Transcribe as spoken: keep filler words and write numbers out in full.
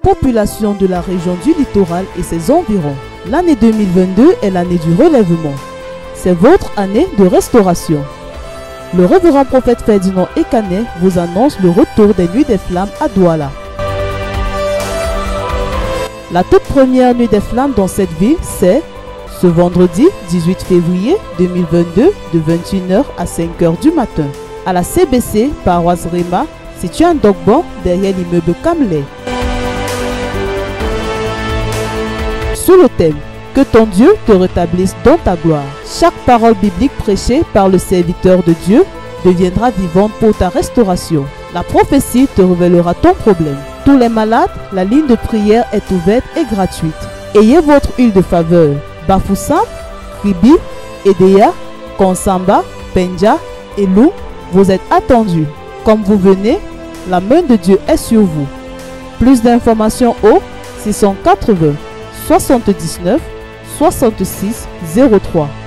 Population de la région du littoral et ses environs. L'année deux mille vingt-deux est l'année du relèvement. C'est votre année de restauration. Le révérend prophète Ferdinand Ekanet vous annonce le retour des Nuits des Flammes à Douala. La toute première Nuit des Flammes dans cette ville, c'est ce vendredi dix-huit février deux mille vingt-deux de vingt et une heures à cinq heures du matin à la C B C Paroisse Réma, située à Ndogbo derrière l'immeuble Kamley. Sous le thème « Que ton Dieu te rétablisse dans ta gloire ». Chaque parole biblique prêchée par le serviteur de Dieu deviendra vivante pour ta restauration. La prophétie te révélera ton problème. Tous les malades, la ligne de prière est ouverte et gratuite. Ayez votre huile de faveur. Bafoussam, Ribi, Edea, Konsamba, Penja et Lou, vous êtes attendus. Comme vous venez, la main de Dieu est sur vous. Plus d'informations au six cent quatre-vingts soixante-dix-neuf soixante-six zéro trois.